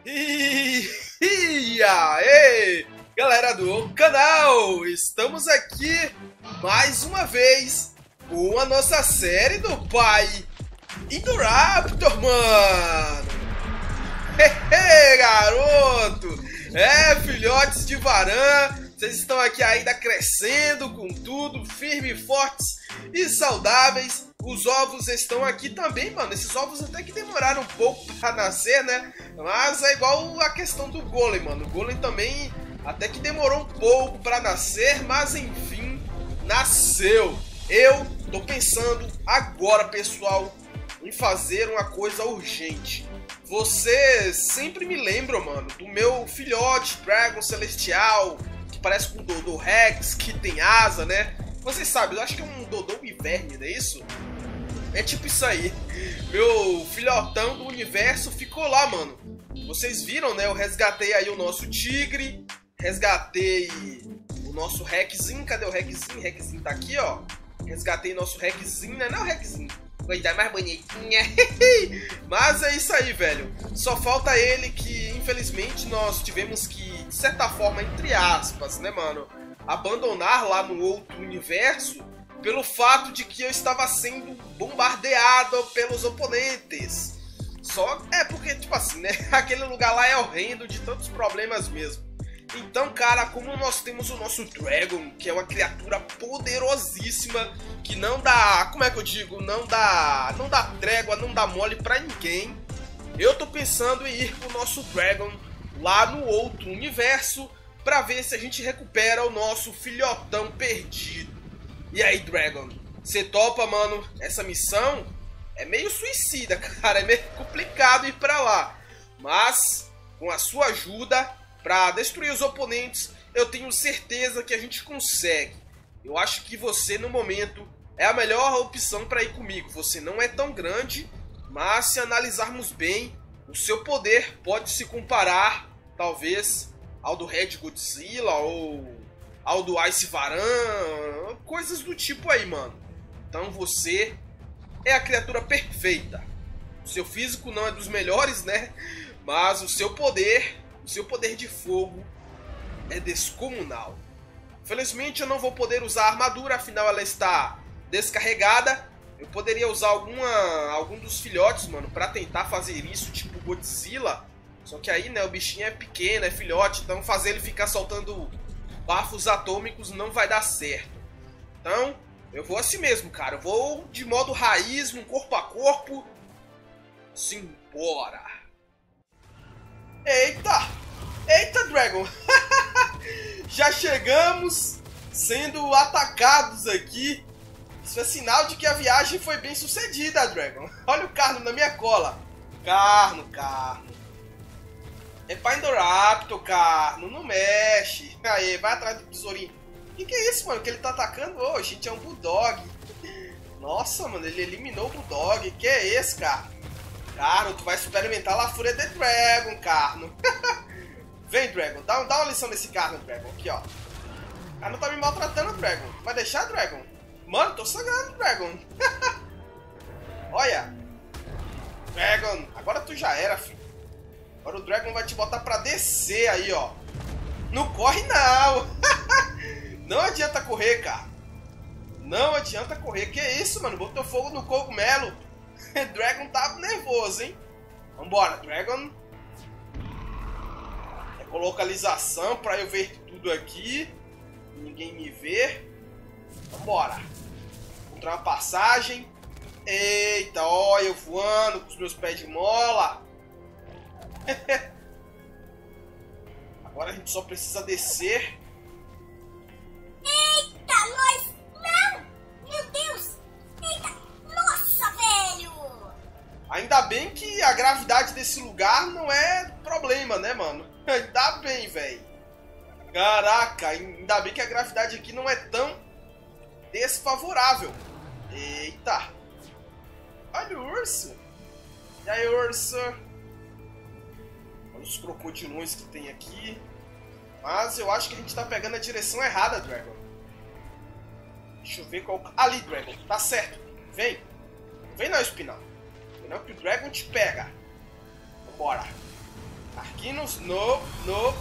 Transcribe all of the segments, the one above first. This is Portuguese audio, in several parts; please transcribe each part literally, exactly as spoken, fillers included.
E, e aí, galera do canal, estamos aqui mais uma vez com a nossa série do pai Indoraptor, mano. Hehe, garoto, é, filhotes de Varan, vocês estão aqui ainda crescendo com tudo, firmes, fortes e saudáveis. Os ovos estão aqui também, mano. Esses ovos até que demoraram um pouco pra nascer, né? Mas é igual a questão do Golem, mano. O Golem também até que demorou um pouco pra nascer, mas enfim, nasceu. Eu tô pensando agora, pessoal, em fazer uma coisa urgente. Vocês sempre me lembram, mano, do meu filhote Dragon Celestial, que parece com o Dodô Rex, que tem asa, né? Vocês sabem, eu acho que é um Dodô Wyvern, não é isso? É tipo isso aí. Meu filhotão do universo ficou lá, mano. Vocês viram, né? Eu resgatei aí o nosso tigre. Resgatei o nosso Rexzinho. Cadê o Rexzinho? O Rexzinho tá aqui, ó. Resgatei nosso Rexzinho, né? Não, o Rexzinho. Coisa mais bonitinha. Mas é isso aí, velho. Só falta ele que, infelizmente, nós tivemos que, de certa forma, entre aspas, né, mano, abandonar lá no outro universo, pelo fato de que eu estava sendo bombardeado pelos oponentes. Só é porque, tipo assim, né? Aquele lugar lá é horrendo, de tantos problemas mesmo. Então, cara, como nós temos o nosso Dragon, que é uma criatura poderosíssima, que não dá, como é que eu digo, não dá, não dá trégua, não dá mole pra ninguém, eu tô pensando em ir com o nosso Dragon lá no outro universo, pra ver se a gente recupera o nosso filhotão perdido. E aí, Dragon, você topa, mano? Essa missão é meio suicida, cara, é meio complicado ir pra lá, mas com a sua ajuda pra destruir os oponentes, eu tenho certeza que a gente consegue. Eu acho que você, no momento, é a melhor opção para ir comigo. Você não é tão grande, mas se analisarmos bem, o seu poder pode se comparar, talvez, ao do Red Godzilla ou ao do Ice Varan, coisas do tipo aí, mano. Então você é a criatura perfeita. O seu físico não é dos melhores, né? Mas o seu poder... O seu poder de fogo é descomunal. Felizmente eu não vou poder usar a armadura, afinal ela está descarregada. Eu poderia usar alguma, algum dos filhotes, mano, pra tentar fazer isso, tipo Godzilla. Só que aí, né, o bichinho é pequeno, é filhote, então fazer ele ficar soltando bafos atômicos não vai dar certo. Então, eu vou assim mesmo, cara. Eu vou de modo raiz, no corpo a corpo. Simbora! Eita! Eita, Dragon! Já chegamos sendo atacados aqui. Isso é sinal de que a viagem foi bem sucedida, Dragon. Olha o Carno na minha cola. Carno, Carno. É pra Indoraptor, Carno. Não mexe. Aí, vai atrás do tesourinho. O que, que é isso, mano? Que ele tá atacando? Ô, oh, gente, é um Bulldog. Nossa, mano, ele eliminou o Bulldog. Que é esse, Carno? Carno, tu vai experimentar a fúria de Dragon, Carno. Vem, Dragon. Dá, dá uma lição nesse Carno, Dragon. Aqui, ó. Carno tá me maltratando, Dragon. Vai deixar, Dragon? Mano, tô sangrando, Dragon. Olha. Dragon. Agora tu já era, filho. Agora o Dragon vai te botar pra descer aí, ó. Não corre, não. Não adianta correr, cara. Não adianta correr. Que isso, mano? Botou fogo no cogumelo. Dragon tá nervoso, hein? Vambora, Dragon. Ecolocalização pra eu ver tudo aqui. Ninguém me vê. Vambora. Encontrar uma passagem. Eita, ó, eu voando com os meus pés de mola. Agora a gente só precisa descer. Eita, nós... Não! Meu Deus! Eita! Nossa, velho! Ainda bem que a gravidade desse lugar não é problema, né, mano? Ainda bem, velho. Caraca, ainda bem que a gravidade aqui não é tão desfavorável. Eita. Olha o urso. E aí, urso? Olha os crocodilões que tem aqui. Mas eu acho que a gente tá pegando a direção errada, Dragon. Deixa eu ver qual... Ali, Dragon. Tá certo. Vem. Vem não, Espinal. Não que o Dragon te pega. Vambora. Aqui Espinos, no, no.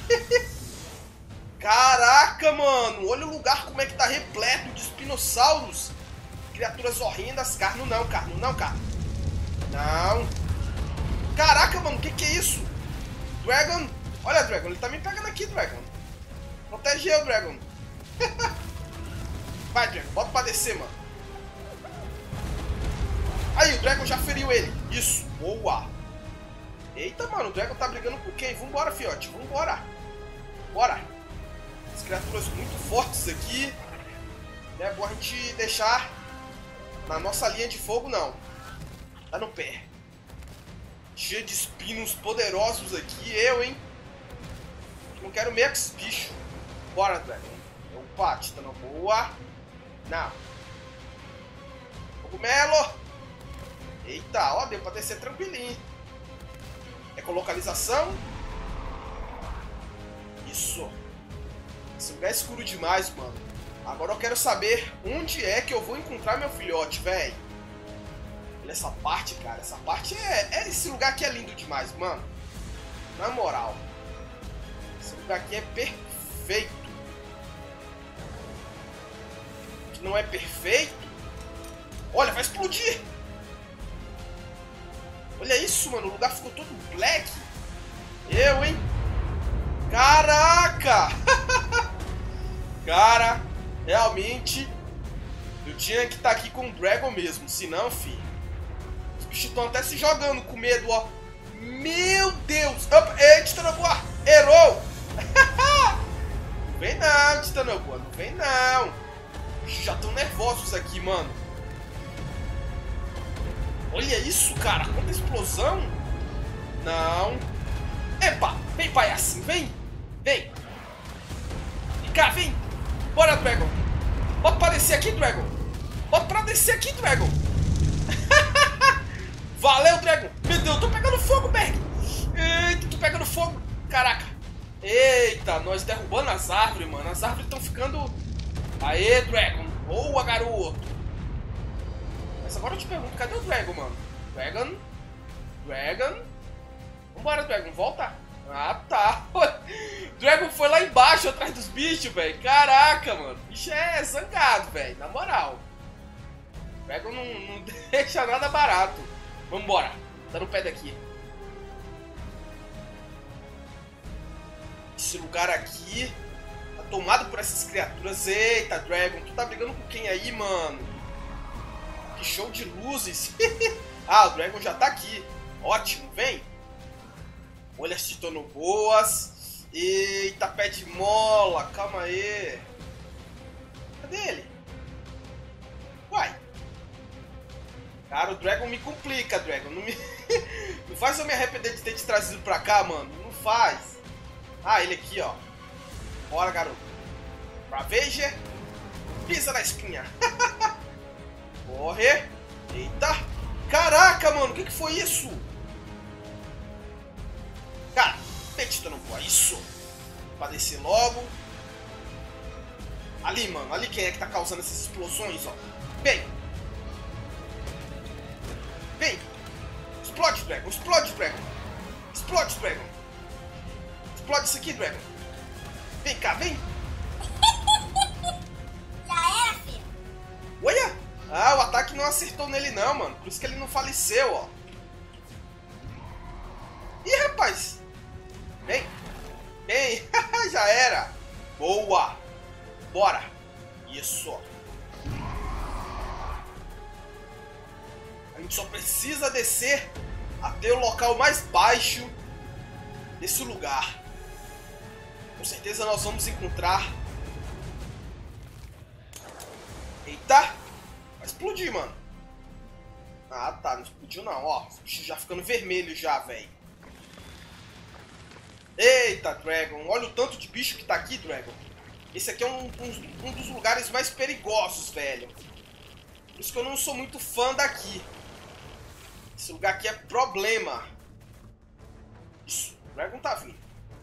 Caraca, mano. Olha o lugar como é que tá repleto de espinossauros. Criaturas horrendas. Carno não, carno não, carno. Não. Caraca, mano. O que que é isso? Dragon. Olha, Dragon. Ele tá me pegando aqui, Dragon. Protege eu, Dragon. Vai, Dragon. Bota pra descer, mano. Aí, o Dragon já feriu ele. Isso. Boa. Eita, mano. O Dragon tá brigando com quem? Vambora, fiote. Vambora. Bora. As criaturas muito fortes aqui. Não é bom a gente deixar na nossa linha de fogo, não. Tá no pé. Cheio de espinos poderosos aqui. Eu, hein? Não quero meio que esse bicho. Bora, Dragon. Opa, Titã não boa. Não. Cogumelo. Eita, ó, deu pra descer tranquilinho. É com localização. Isso. Esse lugar é escuro demais, mano. Agora eu quero saber onde é que eu vou encontrar meu filhote, velho. Olha essa parte, cara. Essa parte é, é... Esse lugar aqui é lindo demais, mano. Na moral. Esse lugar aqui é perfeito. Que não é perfeito. Olha, vai explodir. Olha isso, mano. O lugar ficou todo black. Eu, hein? Caraca! Cara, realmente eu tinha que estar aqui com o Dragon mesmo. Se não, filho. Os bichos estão até se jogando com medo, ó. Meu Deus! Opa, ei, Titanoboa! Errou! Não vem não, Titanoboa. Não vem não. Os bichos já estão nervosos aqui, mano. Olha isso, cara. Quanta explosão. Não. Epa, vem, palhacinho. Vem. Vem. Vem cá, vem. Bora, Dragon. Bota pra descer aqui, Dragon. Bota pra descer aqui, Dragon. Valeu, Dragon. Meu Deus, eu tô pegando fogo, Berg. Eita, tô pegando fogo. Caraca. Eita, nós derrubando as árvores, mano. As árvores estão ficando... Aê, Dragon. Boa, garoto. Mas agora eu te pergunto, cadê o Dragon, mano? Dragon? Dragon? Vambora, Dragon, volta. Ah, tá. Dragon foi lá embaixo, atrás dos bichos, velho. Caraca, mano. O bicho é zangado, velho. Na moral. Dragon não, não deixa nada barato. Vambora. Tá no pé daqui. Esse lugar aqui tá tomado por essas criaturas. Eita, Dragon. Tu tá brigando com quem aí, mano? Que show de luzes. Ah, o Dragon já tá aqui. Ótimo, vem. Olha as Titanoboas. Eita, pé de mola. Calma aí. Cadê ele? Uai. Cara, o Dragon me complica, Dragon. Não, me... não faz eu me arrepender de ter te trazido pra cá, mano. Não faz. Ah, ele aqui, ó. Bora, garoto. Ravager. Pisa na espinha. Corre. Eita. Caraca, mano. O que, que foi isso? Cara, petita não pode. Isso. Pra descer logo. Ali, mano. Ali quem é que tá causando essas explosões, ó. Vem. Vem. Explode, Dragon. Explode, Dragon. Explode, Dragon. Explode isso aqui, Dragon. Vem cá, vem. Já era, filho. Olha. Ah, o ataque não acertou nele não, mano. Por isso que ele não faleceu, ó. Ih, rapaz. Vem. Vem. Já era. Boa. Bora. Isso. A gente só precisa descer até o local mais baixo desse lugar. Com certeza nós vamos encontrar... Eita. Vai explodir, mano. Ah, tá. Não explodiu não, ó. Os bichos já ficando vermelhos já, velho. Eita, Dragon. Olha o tanto de bicho que tá aqui, Dragon. Esse aqui é um, um, um dos lugares mais perigosos, velho. Por isso que eu não sou muito fã daqui. Esse lugar aqui é problema. Isso. O Dragon tá vindo.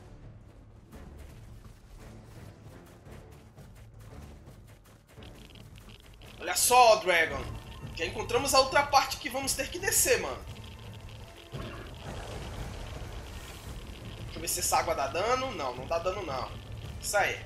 Olha só, Dragon. Já encontramos a outra parte que vamos ter que descer, mano. eu ver se essa água dá dano. Não, não dá dano não. Isso aí.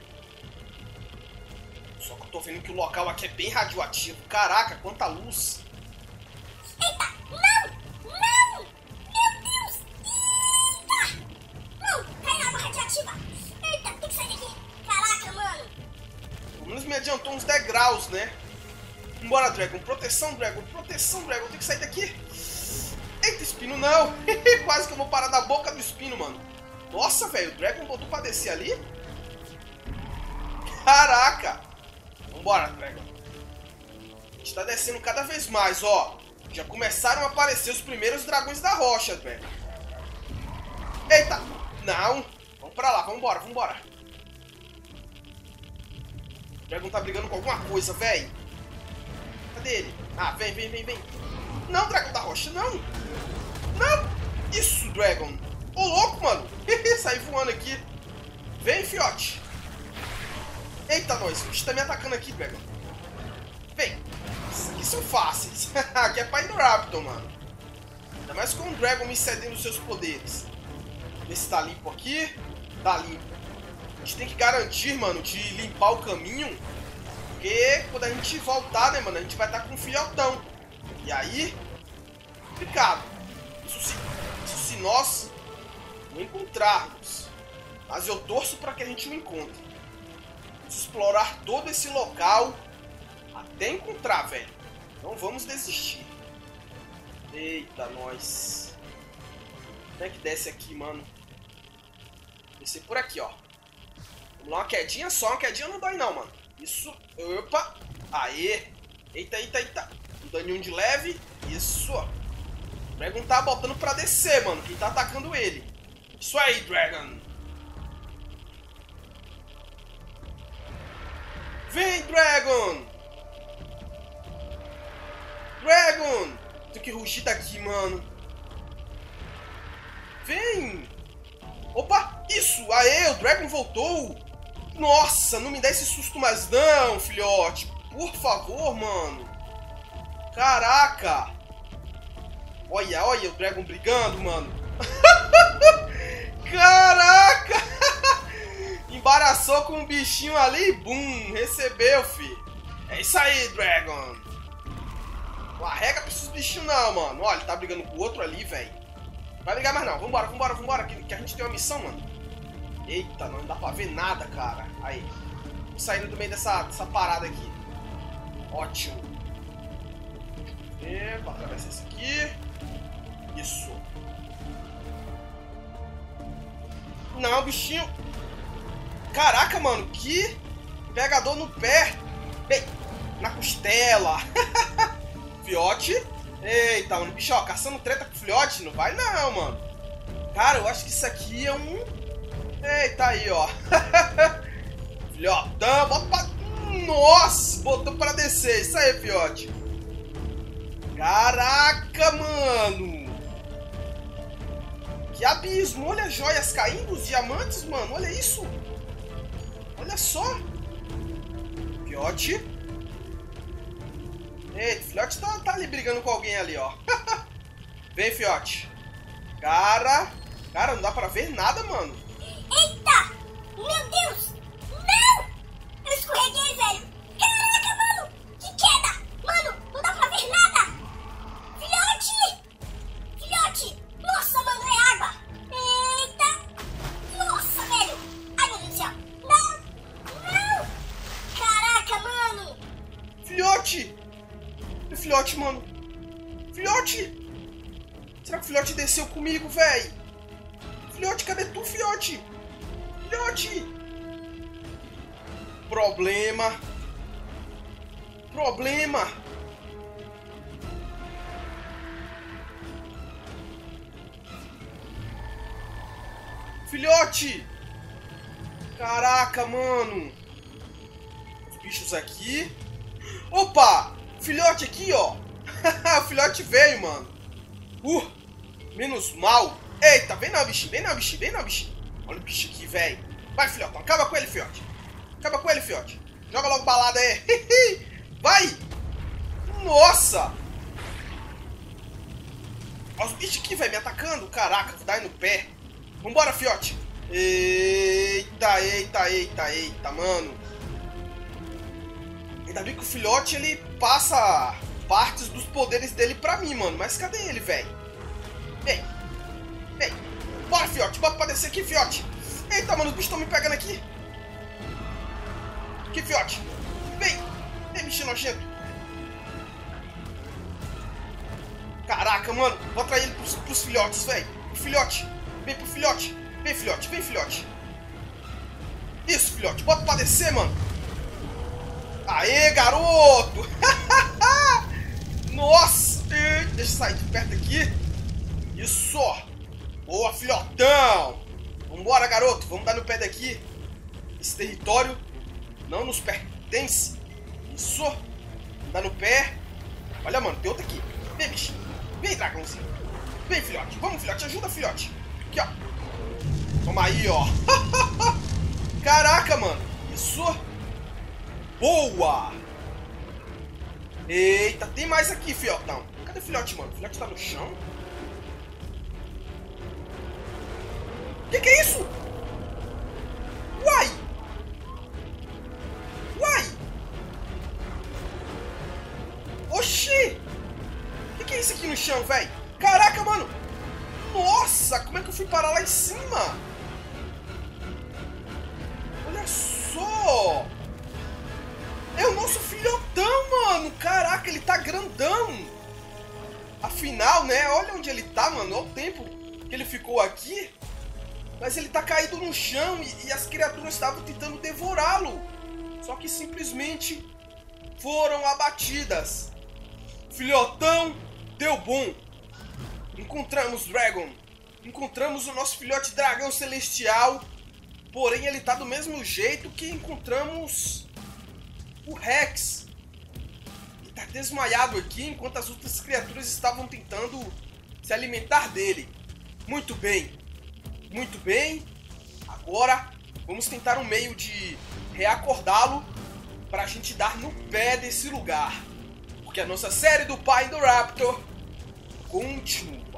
Só que eu tô vendo que o local aqui é bem radioativo. Caraca, quanta luz. Eita, não! Não! Meu Deus! Eita! Não, cai água radioativa. Eita, tem que sair daqui. Caraca, mano. Pelo menos me adiantou uns degraus, né? Vambora, Dragon. Proteção, Dragon. Proteção, Dragon. Tem que sair daqui. Eita, espino não. Quase que eu vou parar na boca do espino, mano. Nossa, velho. O Dragon botou pra descer ali. Caraca. Vambora, Dragon. A gente tá descendo cada vez mais, ó. Já começaram a aparecer os primeiros dragões da rocha, Dragon. Eita. Não. Vamos pra lá. Vambora, vambora. O Dragon tá brigando com alguma coisa, velho. Cadê ele? Ah, vem, vem, vem, vem. Não, dragão da rocha, não. Não. Isso, Dragon. Ô, louco, mano. Saí voando aqui. Vem, fiote. Eita, nós. O bicho tá me atacando aqui, Dragon. Vem. Isso aqui são fáceis. Aqui é pra Indoraptor, mano. Ainda mais com o Dragon me cedendo os seus poderes. Ver se tá limpo aqui. Tá limpo. A gente tem que garantir, mano, de limpar o caminho. Porque quando a gente voltar, né, mano, a gente vai estar com um filhotão. E aí, complicado. Isso se, isso se nós não encontrarmos. Mas eu torço para que a gente o encontre. Vamos explorar todo esse local até encontrar, velho. Não vamos desistir. Eita, nós. Como é que desce aqui, mano? Descer por aqui, ó. Vamos lá, uma quedinha só. Uma quedinha não dói não, mano. Isso. Opa. Aê. Eita, eita, eita. Um daninho de leve. Isso. O Dragon tá botando pra descer, mano. Quem tá atacando ele. Isso aí, Dragon. Vem, Dragon. Dragon. Tem que rugir daqui, mano. Vem. Opa. Isso. Aê, o Dragon voltou. Nossa, não me dá esse susto mais não, filhote. Por favor, mano. Caraca. Olha, olha o Dragon brigando, mano. Caraca. Embaraçou com um bichinho ali. Bum, recebeu, fi. É isso aí, Dragon. Não arrega pra esses bichinhos não, mano. Olha, ele tá brigando com o outro ali, velho. Não vai brigar mais não. Vambora, vambora, vambora. Que, que a gente tem uma missão, mano. Eita, não dá pra ver nada, cara. Aí. Vamos saindo do meio dessa, dessa parada aqui. Ótimo. E, pra atravessar esse aqui. Isso. Não, bichinho. Caraca, mano. Que pegador no pé. Bem, na costela. Fiote. Eita, mano. Bicho, ó, caçando treta com filhote. Não vai não, mano. Cara, eu acho que isso aqui é um... Eita, aí, ó. Filhotão, bota pra... Nossa, botou pra descer. Isso aí, fiote. Caraca, mano. Que abismo. Olha as joias caindo, os diamantes, mano. Olha isso. Olha só. Fiote. Eita, o filhote tá, tá ali brigando com alguém ali, ó. Vem, fiote. Cara. Cara, não dá pra ver nada, mano. Eita! Meu Deus! Não! Eu escorreguei, velho! Caraca, mano! Que queda! Mano, não dá pra ver nada! Filhote! Filhote! Nossa, mano, é água! Eita! Nossa, velho! Ai, meu Deus do céu! Não! Não! Caraca, mano! Filhote! Filhote, mano! Filhote! Será que o filhote desceu comigo, velho? Filhote, cadê tu, filhote? Filhote! Problema. Problema. Filhote! Caraca, mano. Os bichos aqui. Opa! Filhote aqui, ó. O filhote veio, mano. Uh, menos mal. Eita, vem não, bichinho. Vem não, bichinho. Vem não, bichinho. Olha o bicho aqui, velho. Vai, filhote. Acaba com ele, filhote. Acaba com ele, filhote. Joga logo balada aí. Vai. Nossa. Olha os bichos aqui, velho, me atacando. Caraca, dá aí no pé. Vambora, filhote. Eita, eita, eita, eita, mano. Ainda bem que o filhote, ele passa partes dos poderes dele pra mim, mano. Mas cadê ele, velho? Vem. Vem. Bora, filhote. Bora pra descer aqui, filhote. Eita, mano, os bichos estão me pegando aqui. Aqui, filhote. Vem. Vem, bicho nojento. Caraca, mano. Vou atrair ele pros, pros filhotes, velho. O filhote. Vem pro filhote. Vem, filhote. Vem, filhote. Isso, filhote. Bota pra descer, mano. Aê, garoto. Nossa. Deixa eu sair de perto aqui. Isso. Boa, filhotão. Vambora, garoto. Vamos dar no pé daqui. Esse território não nos pertence. Isso. Vamos dar no pé. Olha, mano. Tem outro aqui. Vem, bicho. Vem, dragãozinho. Vem, filhote. Vamos, filhote. Ajuda, filhote. Aqui, ó. Toma aí, ó. Caraca, mano. Isso. Boa. Eita, tem mais aqui, filhotão. Cadê o filhote, mano? O filhote tá no chão? Que que é isso? Uai. Uai. Oxi. Que que é isso aqui no chão, velho? Caraca, mano. Nossa, como é que eu fui parar lá em cima? Olha só. É o nosso filhotão, mano. Caraca, ele tá grandão. Afinal, né? Olha onde ele tá, mano. Olha o tempo que ele ficou aqui. Mas ele tá caído no chão e, e as criaturas estavam tentando devorá-lo. Só que simplesmente foram abatidas. Filhotão deu bom. Encontramos Dragon. Encontramos o nosso filhote dragão celestial. Porém, ele tá do mesmo jeito que encontramos o Rex. Ele tá desmaiado aqui enquanto as outras criaturas estavam tentando se alimentar dele. Muito bem. Muito bem. Agora, vamos tentar um meio de reacordá-lo para a gente dar no pé desse lugar. Porque a nossa série do Pai do Raptor continua.